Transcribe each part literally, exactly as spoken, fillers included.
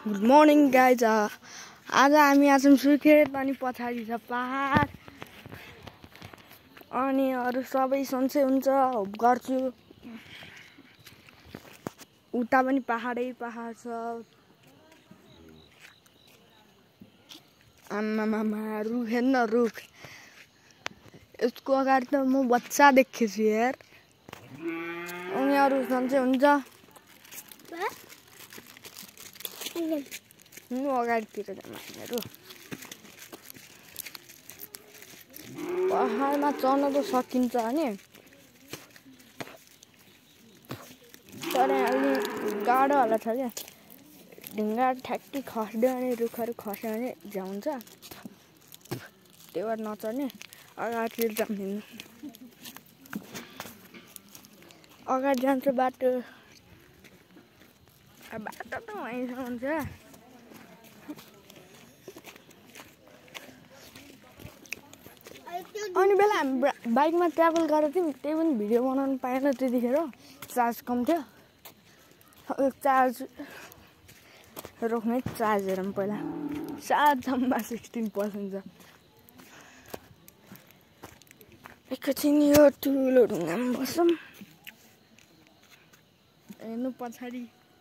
Good morning guys. आज हामी आज सुर्खेत अनि पछाडि छ पहाड अनि अरू सबै सन्चै हुन्छ होप गर्छु। उता पनि पहाडै पहाड छ। आमामामा रुख हेर्न रुख। यसको अगाडि त म बच्चा देखेछु यार। अनि अरू सन्चै हुन्छ। नु अगाडितिर जाऊँ हामीहरू। पहाडमा चढ्न त सकिन्छ नि, तर अलि गाह्रो होला छ क्या। ढुङ्गा ठ्याक्कै खस्यो अनि रुखहरू खस्यो भने झ्याउँछ, त्यही भएर नचढ्ने। अगाडितिर जाऊँ हिँड्नु। अगाडि जान्छ बाटो, बाटो त वहीँसम्म छ। अनि बेला हामी बाइकमा ट्राभल गरेको थियौँ, त्यही पनि भिडियो बनाउनु पाएन त्यतिखेर, चार्ज कम थियो। चार्ज रोक्ने चार्ज हेरौँ पहिला। चार्ज जम्मा सिक्सटिन पर्सेन्ट छ। एकैछिन यो ठुलो ढुङ्गामा बसौँ। हेर्नु पछाडि,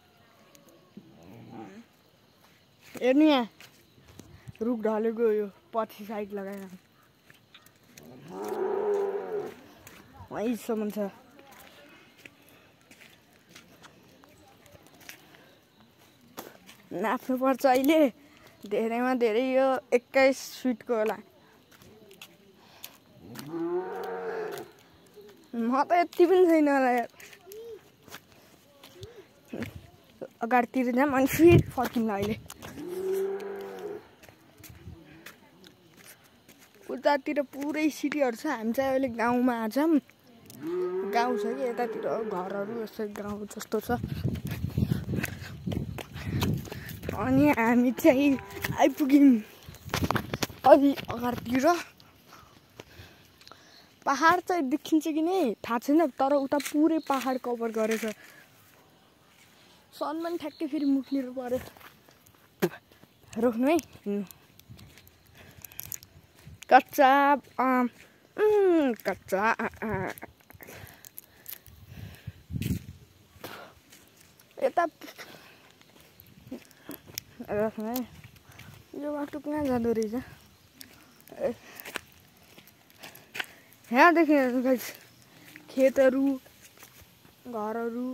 हेर्नु यहाँ रुख ढलेको, यो पछि साइड लगाएर वहीँसम्म छ। नाप्नुपर्छ अहिले, धेरैमा धेरै यो एक्काइस फिटको होला। म त यति पनि छैन होला यार। अगाडितिर जाऊँ अनि फेरि फर्किँला अहिले। उतातिर पुरै सिटीहरू छ, हामी चाहिँ अहिले गाउँमा आछौँ। गाउँ छ कि यतातिर घरहरू यसै गाउँ जस्तो छ। अनि हामी चाहिँ आइपुग्यौँ अलि अगाडितिर। पहाड चाहिँ देखिन्छ कि नै थाहा छैन, तर उता पुरै पहाड कभर गरेछ। सन पनि ठ्याक्कै फेरि मुक्लिनु पर्यो। रोक्नु है, कच्चा आम, कच्चा यता रोक्नु है। यो बाटो कहाँ जाँदो रहेछ? यहाँदेखि खेतहरू, घरहरू।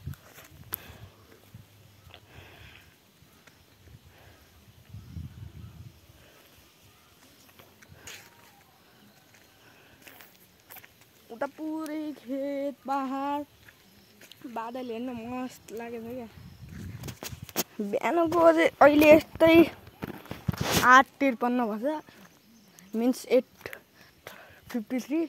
उता पुरै खेत पहाड, बादल हेर्न मस्त लागेको छ क्या। बिहानको चाहिँ अहिले यस्तै आठ त्रिपन्न भन्छ, मिन्स एट फिफ्टी थ्री।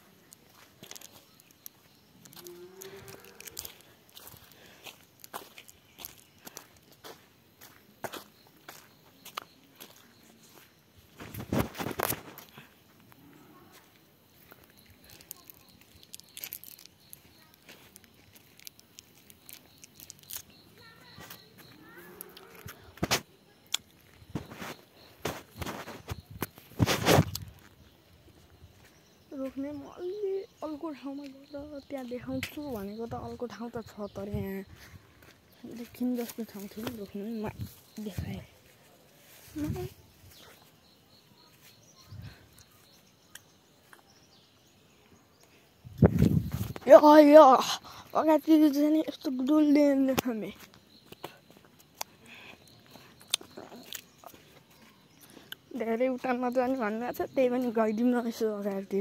रोक्ने म अलि अर्को ठाउँमा गएर त्यहाँ देखाउँछु भनेको त अर्को ठाउँ त छ, तर यहाँ देखिन जस्तो ठाउँ थियो। रोक्नु म देखाएँ। यो यो अगाडितिर जाने यस्तो डुल्दैन हामी। धेरै उता नजाने भन्नुभएको छ, त्यही पनि गइदिउँ न यसो अगाडितिर।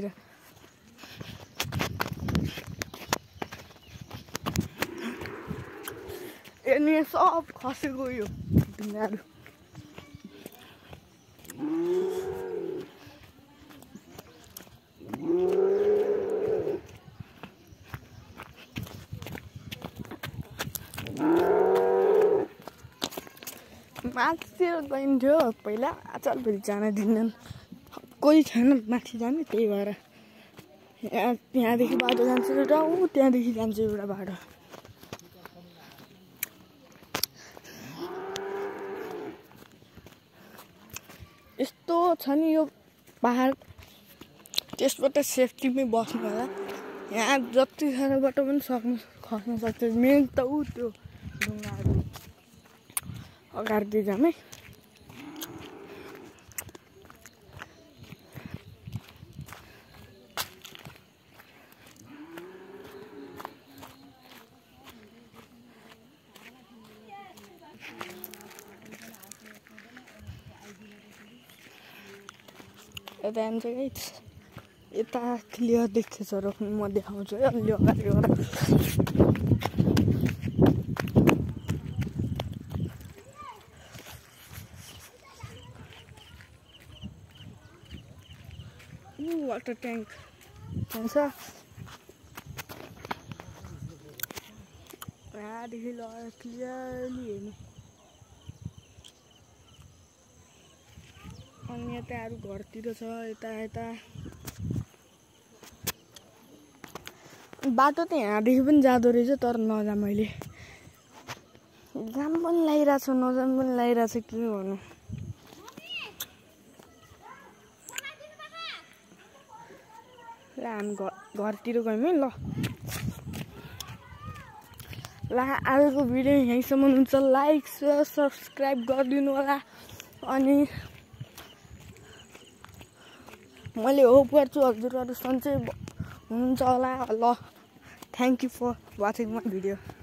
हेर्नु सब खसेको यो ढुङ्गाहरू। माथितिर गइन्थ्यो पहिला, आजकल फेरि जान दिन्नन्। कोही छैन माथि जाने, त्यही भएर यहाँ त्यहाँदेखि बाटो जान्छ एउटा, ऊ त्यहाँदेखि जान्छ एउटा बाटो। यस्तो छ नि यो पहाड त्यसबाट सेफ्टीमै बस्नु होला यहाँ जति सानोबाट पनि सक्नु खस्न सक्छ मेन त ऊ त्यो ढुङ्गाहरू अगाडि जामै यता जान्छ गाइस यता क्लियर देख्छ रोक्नु म देखाउँछु है अलि अगाडि गएर वाटर ट्याङ्क हुन्छ यहाँदेखि लगाएर क्लियरली हेर्नु अनि यता अरू घरतिर छ यता यता बाटो त यहाँदेखि पनि जाँदो रहेछ तर नजा मैले जाम पनि लागिरहेको छ नजाम पनि लागिरहेको छ के गर्नु ल हामी घर घरतिर गयौँ है ल ल आजको भिडियो यहीँसम्म हुन्छ लाइक सेयर सब्सक्राइब गरिदिनु होला अनि मैले होप गर्छु हजुरहरू सन्चै हुनुहुन्छ होला ल thank you for watching my video